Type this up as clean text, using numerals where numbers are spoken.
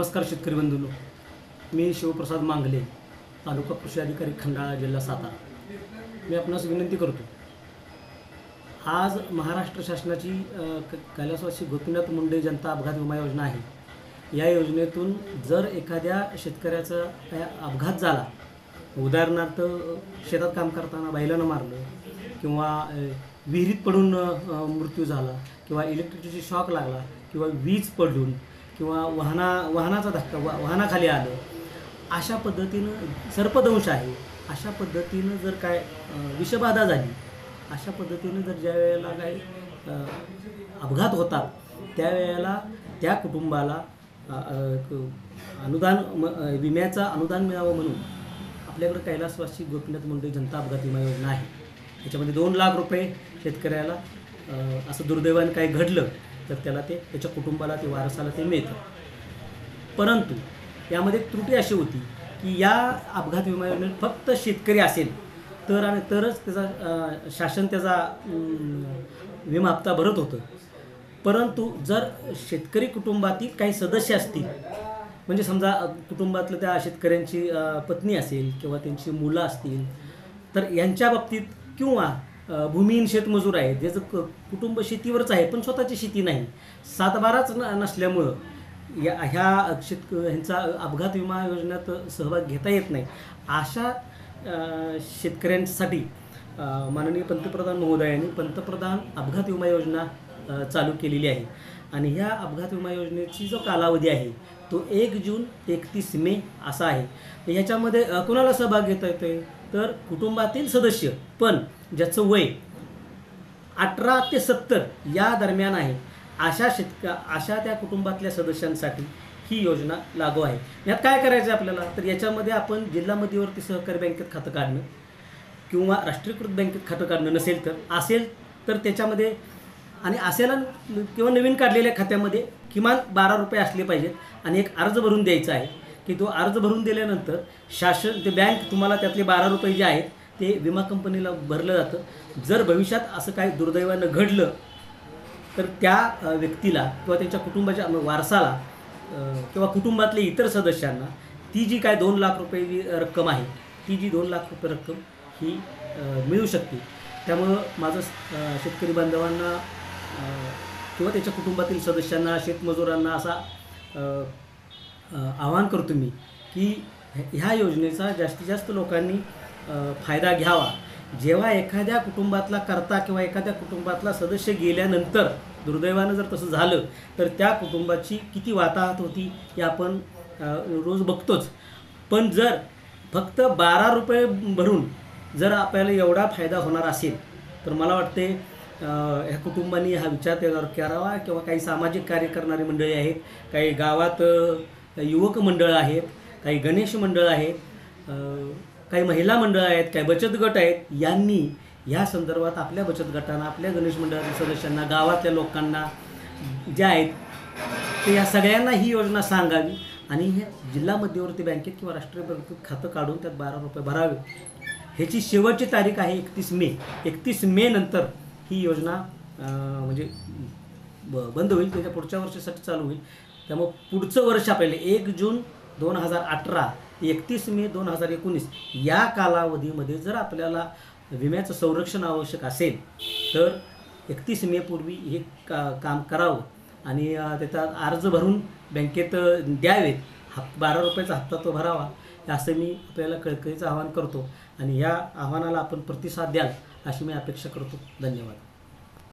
नमस्कार शेतकरी बंधूंनो, मी शिवप्रसाद मांगले, तालुका कृषी अधिकारी खंडाळा, जिल्हा सातारा। मी आपणास विनंती करतो, आज महाराष्ट्र शासनाची कैलासवासी गोपीनाथ मुंडे जनता अपघात विमा योजना आहे। या योजनेतून जर एखाद्या शेतकऱ्याचा अपघात झाला, उदाहरणार्थ शेतात काम करताना बैलानं मारलं किंवा विहिरीत पडून मृत्यू झाला किंवा इलेक्ट्रिसिटी शॉक लागला किंवा वीज पडून किंवा वाहनाचा धक्का वाहनाखाली आलं, अशा पद्धतीनं सर्पदंश आहे, अशा पद्धतीनं जर काय विषबाधा झाली, अशा पद्धतीनं जर ज्या वेळेला काय अपघात होतात त्यावेळेला त्या कुटुंबाला अनुदान विम्याचा अनुदान मिळावं म्हणून आपल्याकडे कैलासवासी गोपीनाथ मुंडे जनता अपघात विमा योजना आहे। याच्यामध्ये 2 लाख रुपये शेतकऱ्याला असं दुर्दैवाने काही घडलं तर त्याला ते त्याच्या कुटुंबाला ते वारसाला ते मिळतं। परंतु यामध्ये त्रुटी अशी होती की या अपघात विमा योजनेत फक्त शेतकरी असेल तर आणि तरच त्याचा शासन त्याचा विमा हप्ता भरत होतं। परंतु जर शेतकरी कुटुंबातील काही सदस्य असतील, म्हणजे समजा कुटुंबातलं त्या शेतकऱ्यांची पत्नी असेल किंवा त्यांची मुलं असतील, तर यांच्या बाबतीत किंवा भूमिहीन शेतमजूर आहेत ज्याचं कुटुंब शेतीवरच आहे पण स्वतःची शेती नाही, सातबाराच नसल्यामुळं ह्यांचा अपघात विमा योजनेत सहभाग घेता येत नाही, अशा शेतकऱ्यांसाठी माननीय पंतप्रधान महोदयांनी पंतप्रधान अपघात विमा योजना चालू केलेली आहे। आणि ह्या अपघात विमा योजनेची जो कालावधी आहे तो 1 जून ते 31 मे असा आहे। ह्याच्यामध्ये कोणाला सहभाग घेता येतोय तर कुटुंबातील सदस्य, पण ज्याचं वय 18 ते 70 या दरम्यान आहे, अशा त्या कुटुंबातल्या सदस्यांसाठी ही योजना लागू आहे। यात काय करायचं आपल्याला तर याच्यामध्ये आपण जिल्हा मध्यवर्ती सहकारी बँकेत खातं काढणं किंवा राष्ट्रीयकृत बँकेत खातं काढणं असेल तर त्याच्यामध्ये आणि असेल किंवा नवीन काढलेल्या खात्यामध्ये किमान 12 रुपये असले पाहिजेत आणि एक अर्ज भरून द्यायचा आहे की तो अर्ज भरून दिल्यानंतर शासन ते बँक तुम्हाला त्यातले 12 रुपये जे आहेत ते विमा कंपनीला भरलं जातं। जर भविष्यात असं काही दुर्दैवानं घडलं तर त्या व्यक्तीला किंवा त्यांच्या कुटुंबाच्या वारसाला किंवा कुटुंबातल्या इतर सदस्यांना ती जी काय 2 लाख रुपये रक्कम आहे, ती जी 2 लाख रुपये रक्कम ही मिळू शकते। त्यामुळं माझं शेतकरी बांधवांना किंवा त्याच्या कुटुंबातील सदस्यांना, शेतमजुरांना असा आवाहन करतो मी की ह्या योजनेचा जास्तीत जास्त लोकांनी फायदा घ्यावा। जेव्हा एखाद्या कुटुंबातला कर्ता किंवा एखाद्या कुटुंबातला सदस्य गेल्यानंतर दुर्दैवानं जर तसं झालं तर त्या कुटुंबाची किती वाताहत होती हे आपण रोज बघतोच। पण जर फक्त 12 रुपये भरून जर आपल्याला एवढा फायदा होणार असेल तर मला वाटते ह्या कुटुंबांनी हा विचार त्याच्यावर करावा। किंवा काही सामाजिक कार्य करणारी मंडळी आहेत, काही गावात युवक मंडळ आहेत, काही गणेश मंडळ आहेत, काही महिला मंडळ आहेत, काही बचत गट आहेत, यांनी या संदर्भात आपल्या बचत गटांना, आपल्या गणेश मंडळाच्या सदस्यांना, गावातल्या लोकांना ज्या आहेत ते या सगळ्यांना ही योजना सांगावी आणि हे जिल्हा मध्यवर्ती बँकेत किंवा राष्ट्रीय बँकेत खातं काढून त्यात 12 रुपये भरावे। ह्याची शेवटची तारीख आहे 31 मे। 31 मे नंतर ही योजना म्हणजे बंद होईल, त्याच्या पुढच्या वर्षासाठी चालू होईल। त्यामुळे पुढचं वर्ष आपल्याला 1 जून 2018 ते 31 मे 2019 या कालावधीमध्ये जर आपल्याला विम्याचं संरक्षण आवश्यक असेल तर 31 मे पूर्वी हे काम करावं आणि त्याचा अर्ज भरून बँकेत द्यावेत। 12 रुपयाचा हप्ता तो भरावा, असं मी आपल्याला कळकळीचं आवाहन करतो आणि या आव्हानाला आपण प्रतिसाद द्याल अशी मी अपेक्षा करतो। धन्यवाद।